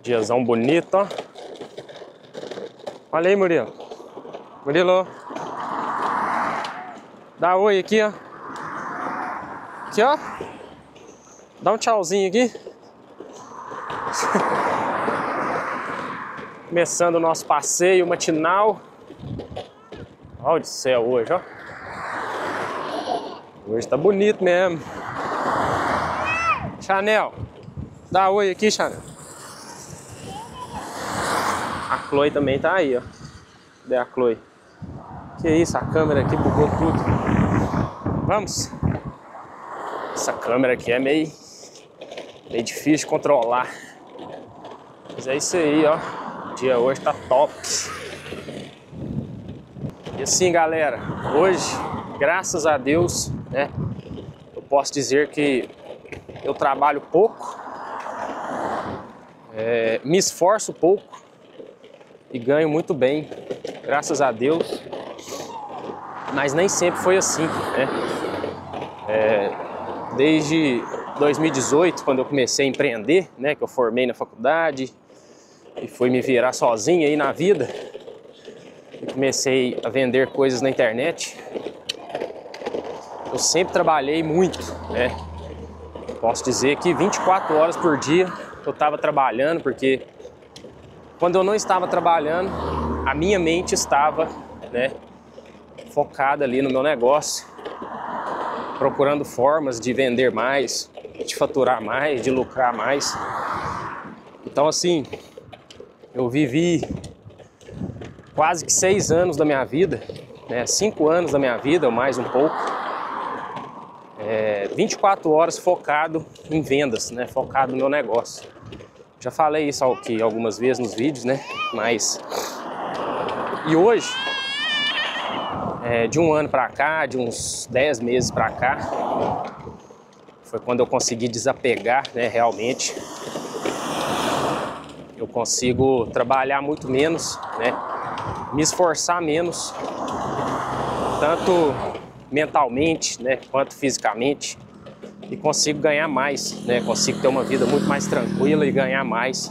Diazão bonito, ó. Olha aí, Murilo. Murilo. Dá oi aqui, ó. Aqui, ó. Dá um tchauzinho aqui. Começando o nosso passeio matinal. Olha o céu hoje, ó. Hoje tá bonito mesmo. Chanel. Dá oi aqui, Chanel. A Chloe também tá aí, ó. Cadê a Chloe? Que isso, a câmera aqui bugou tudo. Vamos. Essa câmera aqui é meio difícil de controlar. Mas é isso aí, ó. O dia hoje tá top. E assim, galera, hoje, graças a Deus, né, eu posso dizer que eu trabalho pouco, me esforço pouco e ganho muito bem, graças a Deus. Mas nem sempre foi assim, né? Desde 2018, quando eu comecei a empreender, né, que eu formei na faculdade e fui me virar sozinho aí na vida, e comecei a vender coisas na internet. Eu sempre trabalhei muito, né? Posso dizer que 24 horas por dia eu estava trabalhando, porque quando eu não estava trabalhando, a minha mente estava, né, focada ali no meu negócio, procurando formas de vender mais, de faturar mais, de lucrar mais. Então, assim, eu vivi quase que 6 anos da minha vida, né, 5 anos da minha vida, ou mais um pouco, 24 horas focado em vendas, né, focado no meu negócio. Já falei isso aqui algumas vezes nos vídeos, né, mas... E hoje, de um ano pra cá, de uns 10 meses pra cá, foi quando eu consegui desapegar, né, realmente. Eu consigo trabalhar muito menos, né, me esforçar menos, tanto mentalmente, né, quanto fisicamente, e consigo ganhar mais, né, consigo ter uma vida muito mais tranquila e ganhar mais.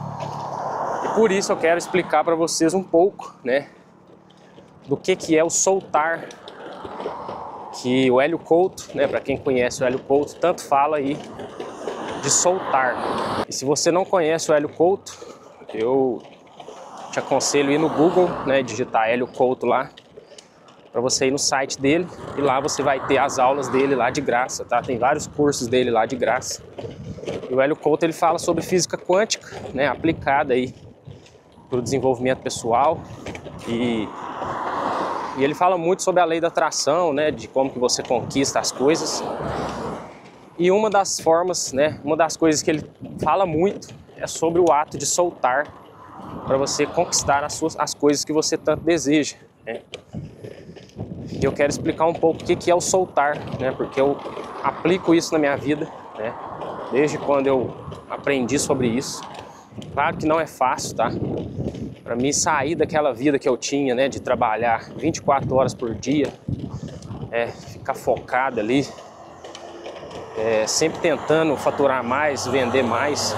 E por isso eu quero explicar para vocês um pouco, né, do que é o soltar, que o Hélio Couto, né, para quem conhece o Hélio Couto, tanto fala aí de soltar. E se você não conhece o Hélio Couto, eu te aconselho a ir no Google, né, digitar Hélio Couto lá, para você ir no site dele, e lá você vai ter as aulas dele lá de graça, tá? Tem vários cursos dele lá de graça. E o Hélio Couto, ele fala sobre física quântica, né, aplicada aí para o desenvolvimento pessoal, e ele fala muito sobre a lei da atração, né, de como que você conquista as coisas. E uma das formas, né, uma das coisas que ele fala muito é sobre o ato de soltar, para você conquistar as coisas que você tanto deseja, né? E eu quero explicar um pouco o que é o soltar, né, porque eu aplico isso na minha vida, né, desde quando eu aprendi sobre isso. Claro que não é fácil, tá? Para mim sair daquela vida que eu tinha, né, de trabalhar 24 horas por dia, ficar focado ali, sempre tentando faturar mais, vender mais,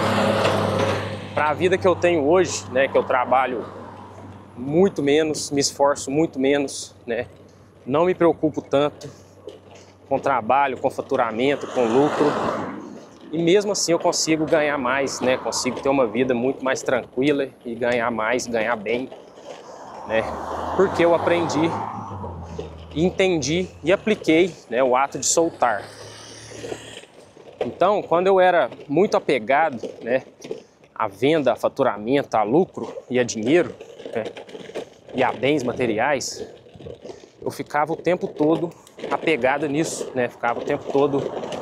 para a vida que eu tenho hoje, né, que eu trabalho muito menos, me esforço muito menos, né, não me preocupo tanto com trabalho, com faturamento, com lucro, e mesmo assim eu consigo ganhar mais, né, consigo ter uma vida muito mais tranquila e ganhar mais, ganhar bem, né, porque eu aprendi, entendi e apliquei, né, o ato de soltar. Então, quando eu era muito apegado, né, à venda, a faturamento, a lucro e a dinheiro, né, e a bens materiais, eu ficava o tempo todo apegado nisso, né, ficava o tempo todo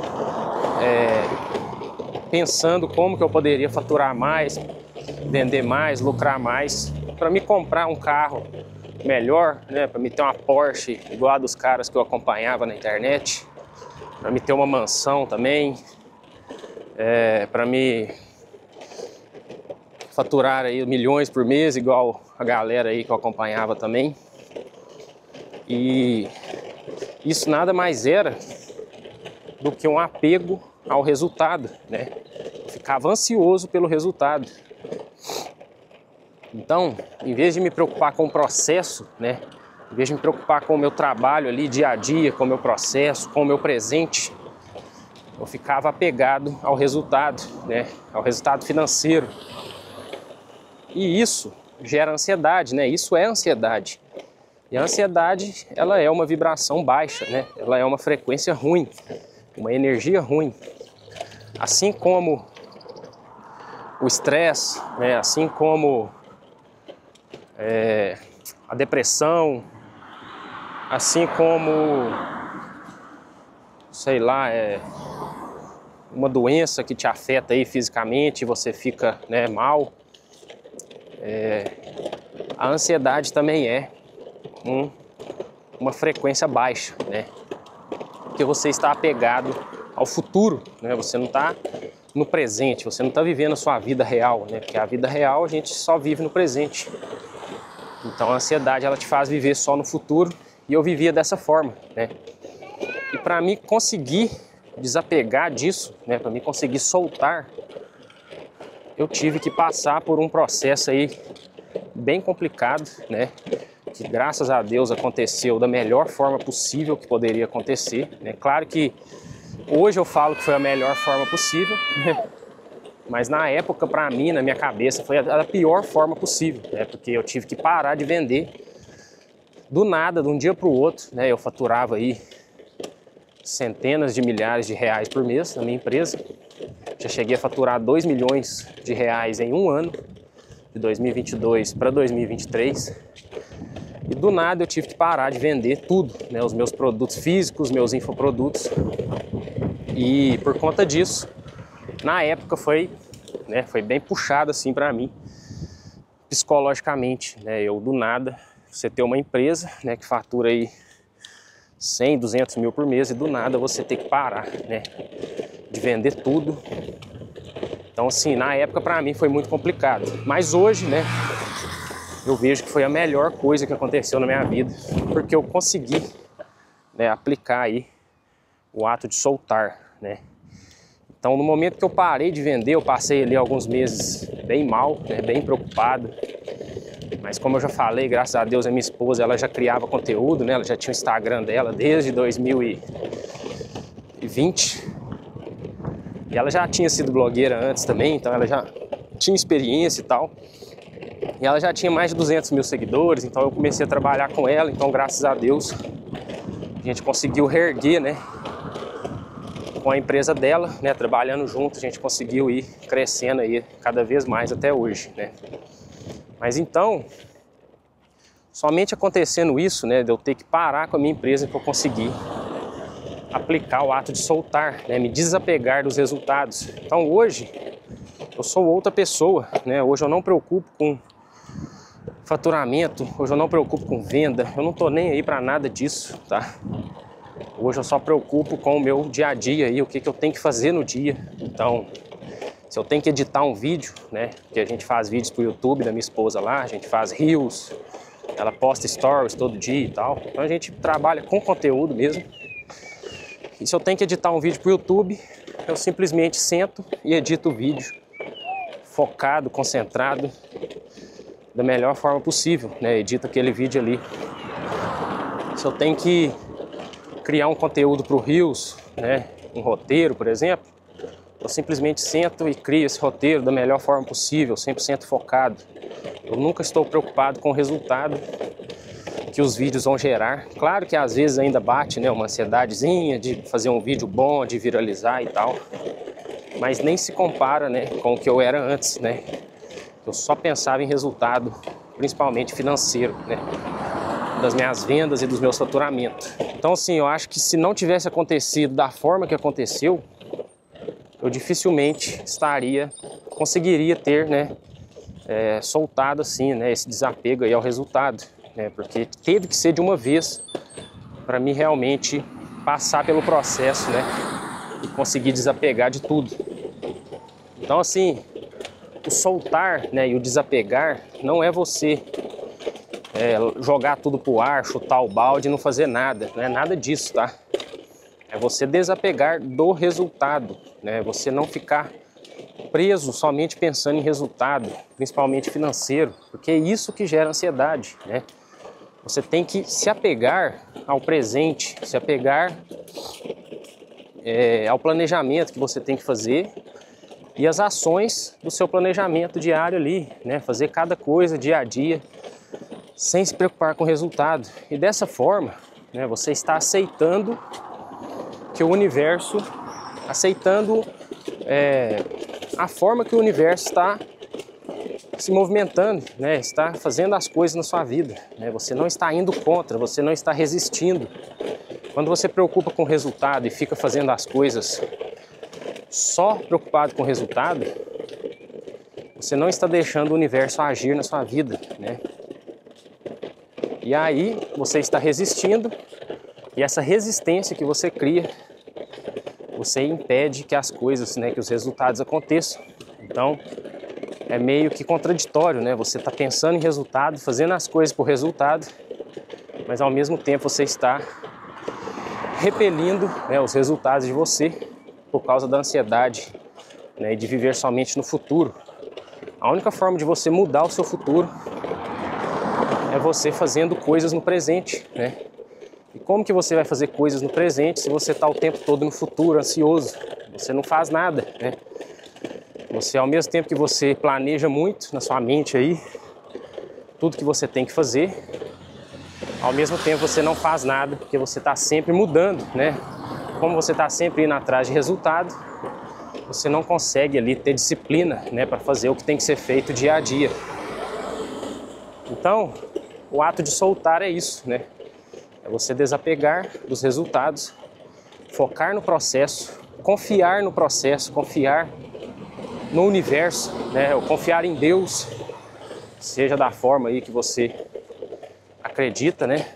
pensando como que eu poderia faturar mais, vender mais, lucrar mais, para me comprar um carro melhor, né, para me ter uma Porsche igual a dos caras que eu acompanhava na internet, para me ter uma mansão também, para me faturar aí milhões por mês igual a galera aí que eu acompanhava também. E isso nada mais era do que um apego ao resultado, né? ficava ansioso pelo resultado. Então, em vez de me preocupar com o processo, né, em vez de me preocupar com o meu trabalho ali dia a dia, com o meu processo, com o meu presente, eu ficava apegado ao resultado, né, ao resultado financeiro. E isso gera ansiedade, né? Isso é ansiedade. E a ansiedade, ela é uma vibração baixa, né? Ela é uma frequência ruim, uma energia ruim. Assim como o estresse, né? Assim como a depressão, assim como, sei lá, uma doença que te afeta aí fisicamente e você fica, né, mal. A ansiedade também é uma frequência baixa, né? Porque você está apegado ao futuro, né? Você não está no presente, você não está vivendo a sua vida real, né? Porque a vida real a gente só vive no presente. Então a ansiedade, ela te faz viver só no futuro, e eu vivia dessa forma, né? E para mim conseguir desapegar disso, né? Para mim conseguir soltar, eu tive que passar por um processo aí bem complicado, né? Que graças a Deus aconteceu da melhor forma possível que poderia acontecer, né? Claro que hoje eu falo que foi a melhor forma possível, né? Mas na época, para mim, na minha cabeça, foi a pior forma possível, né? Porque eu tive que parar de vender do nada, de um dia para o outro, né? Eu faturava aí centenas de milhares de reais por mês na minha empresa. Já cheguei a faturar 2 milhões de reais em um ano, de 2022 para 2023. E do nada eu tive que parar de vender tudo, né? Os meus produtos físicos, meus infoprodutos. E por conta disso, na época foi bem puxado assim para mim, psicologicamente, né? Eu do nada, você ter uma empresa, né, que fatura aí 100, 200 mil por mês, e do nada você ter que parar, né, de vender tudo. Então assim, na época para mim foi muito complicado, mas hoje, né, eu vejo que foi a melhor coisa que aconteceu na minha vida, porque eu consegui, né, aplicar aí o ato de soltar, né. Então no momento que eu parei de vender, eu passei ali alguns meses bem mal, né, bem preocupado. Mas como eu já falei, graças a Deus a minha esposa, ela já criava conteúdo, né? Ela já tinha o Instagram dela desde 2020. E ela já tinha sido blogueira antes também, então ela já tinha experiência e tal. E ela já tinha mais de 200 mil seguidores, então eu comecei a trabalhar com ela. Então graças a Deus a gente conseguiu reerguer, né? Com a empresa dela, né? Trabalhando junto, a gente conseguiu ir crescendo aí cada vez mais até hoje, né? Mas então, somente acontecendo isso, né, de eu ter que parar com a minha empresa, que eu consegui aplicar o ato de soltar, né, me desapegar dos resultados. Então hoje, eu sou outra pessoa, né, hoje eu não me preocupo com faturamento, hoje eu não me preocupo com venda, eu não tô nem aí para nada disso, tá? Hoje eu só me preocupo com o meu dia a dia e o que eu tenho que fazer no dia. Então, se eu tenho que editar um vídeo, né, que a gente faz vídeos pro YouTube da minha esposa lá, a gente faz reels, ela posta stories todo dia e tal, então a gente trabalha com conteúdo mesmo. E se eu tenho que editar um vídeo pro YouTube, eu simplesmente sento e edito o vídeo, focado, concentrado, da melhor forma possível, né, edito aquele vídeo ali. Se eu tenho que criar um conteúdo pro reels, né, um roteiro, por exemplo, eu simplesmente sento e crio esse roteiro da melhor forma possível, 100% focado. Eu nunca estou preocupado com o resultado que os vídeos vão gerar. Claro que às vezes ainda bate, né, uma ansiedadezinha de fazer um vídeo bom, de viralizar e tal. Mas nem se compara, né, com o que eu era antes, né. Eu só pensava em resultado, principalmente financeiro, né, das minhas vendas e dos meus faturamentos. Então assim, eu acho que se não tivesse acontecido da forma que aconteceu, eu dificilmente conseguiria ter, né, soltado assim, né, esse desapego aí ao resultado, né, porque teve que ser de uma vez para mim realmente passar pelo processo, né, e conseguir desapegar de tudo. Então assim, o soltar, né, e o desapegar não é você jogar tudo pro ar, chutar o balde e não fazer nada, não é nada disso, tá? É você desapegar do resultado, né? Você não ficar preso somente pensando em resultado, principalmente financeiro, porque é isso que gera ansiedade, né? Você tem que se apegar ao presente, se apegar ao planejamento que você tem que fazer e as ações do seu planejamento diário ali, né? Fazer cada coisa dia a dia, sem se preocupar com o resultado. E dessa forma, né, você está aceitando que o universo, aceitando a forma que o universo está se movimentando, né? Está fazendo as coisas na sua vida, né? Você não está indo contra, você não está resistindo. Quando você preocupa com o resultado e fica fazendo as coisas só preocupado com o resultado, você não está deixando o universo agir na sua vida, né? E aí você está resistindo, e essa resistência que você cria, você impede que as coisas, né, que os resultados aconteçam. Então é meio que contraditório, né? Você está pensando em resultado, fazendo as coisas por resultado, mas ao mesmo tempo você está repelindo, né, os resultados de você por causa da ansiedade, né, e de viver somente no futuro. A única forma de você mudar o seu futuro é você fazendo coisas no presente, né? E como que você vai fazer coisas no presente se você está o tempo todo no futuro, ansioso? Você não faz nada, né? Você, ao mesmo tempo que você planeja muito na sua mente aí, tudo que você tem que fazer, ao mesmo tempo você não faz nada, porque você está sempre mudando, né? Como você está sempre indo atrás de resultado, você não consegue ali ter disciplina, né, para fazer o que tem que ser feito dia a dia. Então, o ato de soltar é isso, né? É você desapegar dos resultados, focar no processo, confiar no processo, confiar no universo, né? Ou confiar em Deus, seja da forma aí que você acredita, né?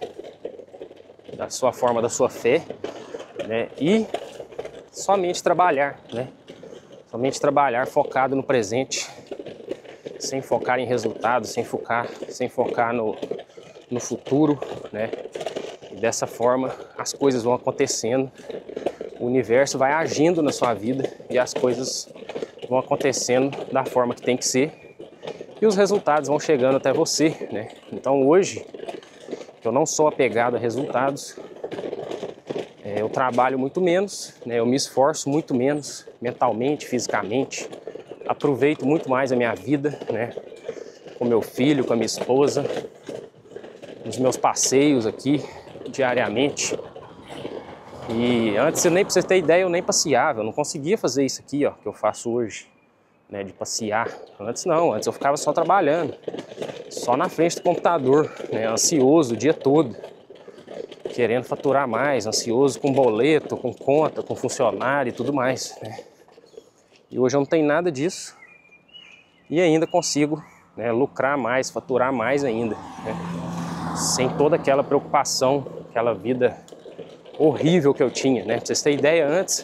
Da sua forma, da sua fé, né? E somente trabalhar, né? Somente trabalhar focado no presente, sem focar em resultados, sem focar no futuro, né? E dessa forma as coisas vão acontecendo, o universo vai agindo na sua vida e as coisas vão acontecendo da forma que tem que ser e os resultados vão chegando até você, né? Então hoje eu não sou apegado a resultados, eu trabalho muito menos, né? Eu me esforço muito menos mentalmente, fisicamente, aproveito muito mais a minha vida, né? Com meu filho, com a minha esposa, nos meus passeios aqui diariamente. E antes, nem pra você ter ideia, eu nem passeava, eu não conseguia fazer isso aqui, ó, que eu faço hoje, né? De passear. Antes não, antes eu ficava só trabalhando, só na frente do computador, né? Ansioso o dia todo, querendo faturar mais, ansioso com boleto, com conta, com funcionário e tudo mais, né? E hoje eu não tenho nada disso e ainda consigo, né, lucrar mais, faturar mais ainda, né? Sem toda aquela preocupação, aquela vida horrível que eu tinha, né? Pra vocês terem ideia, antes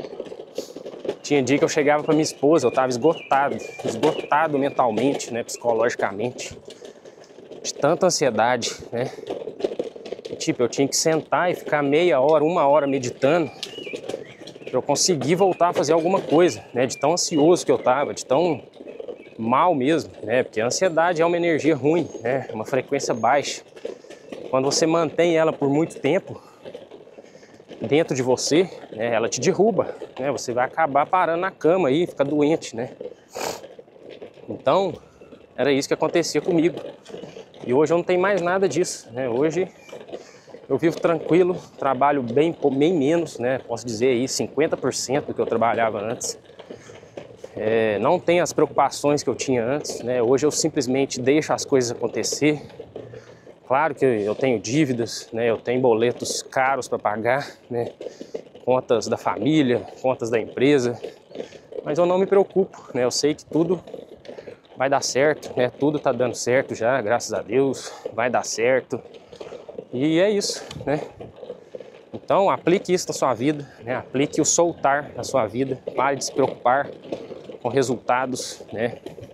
tinha dia que eu chegava para minha esposa, eu estava esgotado mentalmente, né, psicologicamente, de tanta ansiedade, né? Tipo, eu tinha que sentar e ficar meia hora, uma hora meditando para eu conseguir voltar a fazer alguma coisa, né? De tão ansioso que eu tava, de tão mal mesmo, né? Porque a ansiedade é uma energia ruim, né? Uma frequência baixa. Quando você mantém ela por muito tempo dentro de você, né, ela te derruba, né? Você vai acabar parando na cama aí, fica doente, né? Então, era isso que acontecia comigo. E hoje eu não tenho mais nada disso, né? Hoje eu vivo tranquilo, trabalho bem menos, né? Posso dizer aí 50% do que eu trabalhava antes. Não tenho as preocupações que eu tinha antes, né? Hoje eu simplesmente deixo as coisas acontecer. Claro que eu tenho dívidas, né? Eu tenho boletos caros para pagar, né? Contas da família, contas da empresa, mas eu não me preocupo, né? Eu sei que tudo vai dar certo, né? Tudo tá dando certo já, graças a Deus, vai dar certo. E é isso, né? Então aplique isso na sua vida, né? Aplique o soltar na sua vida, pare de se preocupar com resultados, né?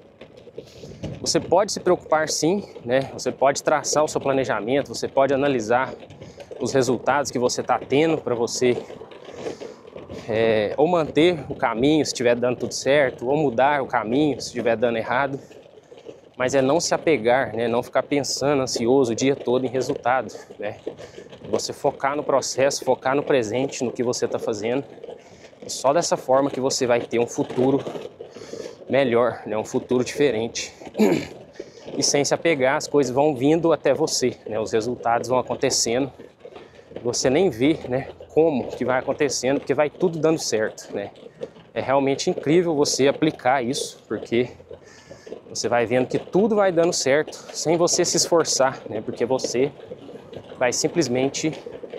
Você pode se preocupar sim, né? Você pode traçar o seu planejamento, você pode analisar os resultados que você está tendo para você ou manter o caminho se estiver dando tudo certo, ou mudar o caminho se estiver dando errado. Mas é não se apegar, né? Não ficar pensando, ansioso o dia todo em resultado, né? Você focar no processo, focar no presente, no que você está fazendo. E só dessa forma que você vai ter um futuro melhor, né? Um futuro diferente. E sem se apegar, as coisas vão vindo até você, né? Os resultados vão acontecendo. Você nem vê, né, como que vai acontecendo, porque vai tudo dando certo, né? É realmente incrível você aplicar isso, porque você vai vendo que tudo vai dando certo sem você se esforçar, né? Porque você vai simplesmente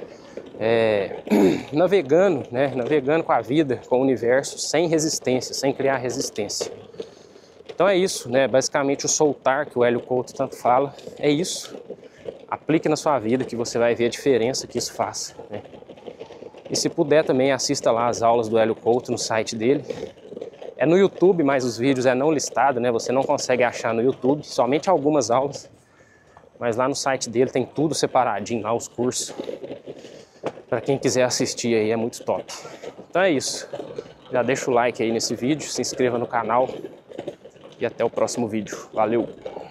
navegando, né? Navegando com a vida, com o universo, sem resistência, sem criar resistência. Então é isso, né? Basicamente o soltar que o Hélio Couto tanto fala, é isso. Aplique na sua vida que você vai ver a diferença que isso faz, né? E se puder também assista lá as aulas do Hélio Couto no site dele. É no YouTube, mas os vídeos é não listado, né? Você não consegue achar no YouTube, somente algumas aulas. Mas lá no site dele tem tudo separadinho, lá os cursos. Para quem quiser assistir aí, é muito top. Então é isso. Já deixa o like aí nesse vídeo, se inscreva no canal. E até o próximo vídeo. Valeu!